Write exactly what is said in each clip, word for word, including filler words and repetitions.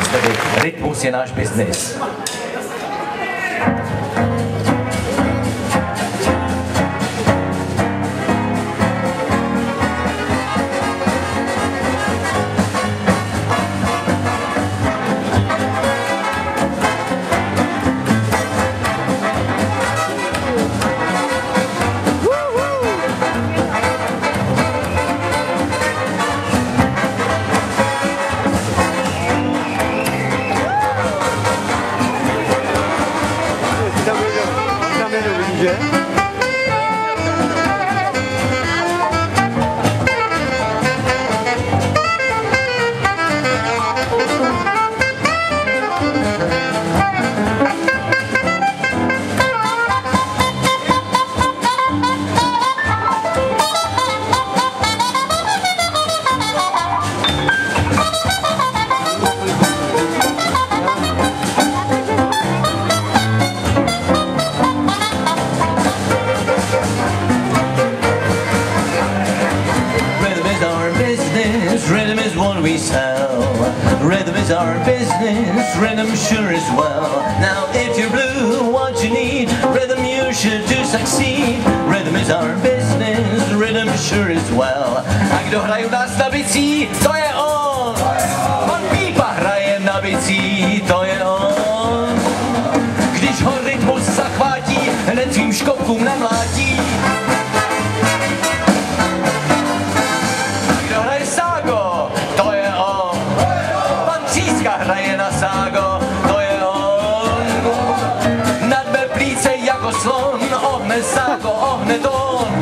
biznis, tedy rytmus je náš biznis. Rhythm is what we sell. Rhythm is our business. Rhythm sure is well. Now if you're blue, what you need, rhythm you should do succeed. Rhythm is our business. Rhythm sure is well. A kdo hraje u nás na bicí, to je on. Pan Pípa hraje na bicí, to je on. Když ho rytmus zachvátí, hned svým škopkům namlátí. Hraje na ságo, to je on. Nadbe plíce jako slon, ohne ságo, ohne tón.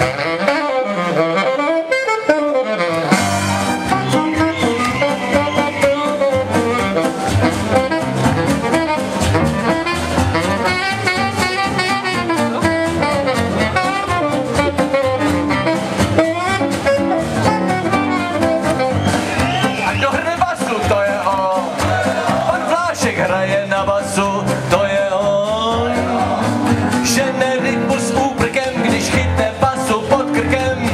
Hraje na basu, to je on. Žene rytmus úprkem, když chytne basu pod krkem.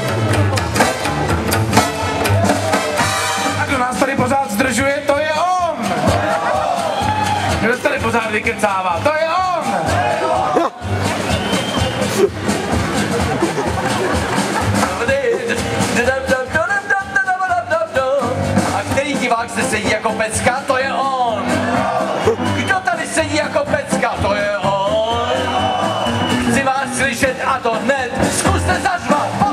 A kdo nás tady pořád zdržuje, to je on. Kdo tady pořád vykecává, to je on. A který divák se sedí jako pecka, to je on. Kdo tady sedí jako pecka, to je on. Chci vás slyšet a to hned, zkuste zařvat.